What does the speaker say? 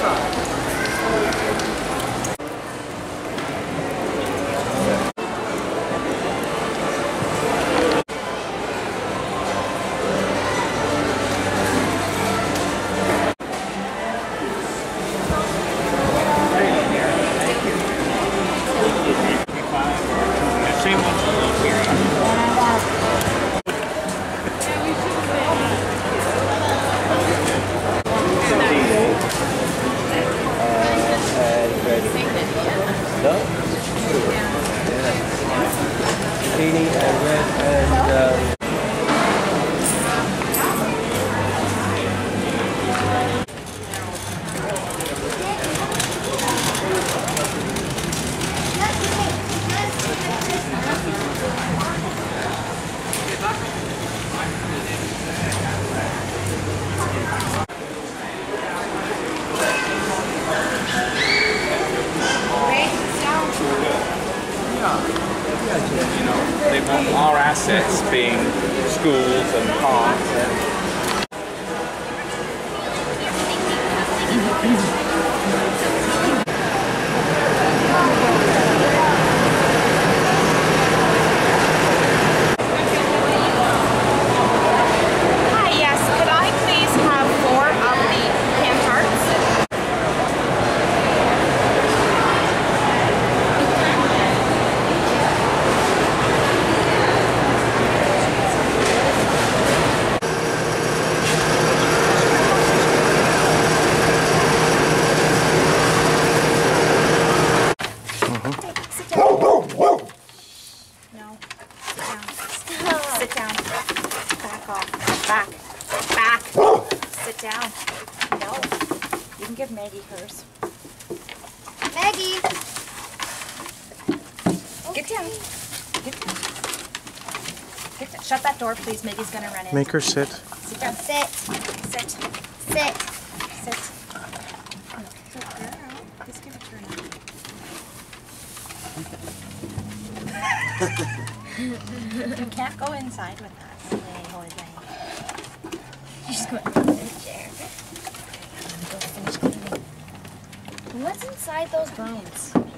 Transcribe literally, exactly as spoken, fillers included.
Zucchini and red and uh, you know, they want our assets being schools and parks and Sit down. Back off. Back. Back. Sit down. No. You can give Maggie hers. Maggie! Get down. Get down. Get down. Shut that door, please. Maggie's gonna run in. Make her sit. Sit down. Sit. Sit. Sit. Sit. Oh, good girl. Just give it to her. You can't go inside with that. Holy, holy thing. You're just going to the chair. I'm gonna go finish cleaning. What's inside those bones?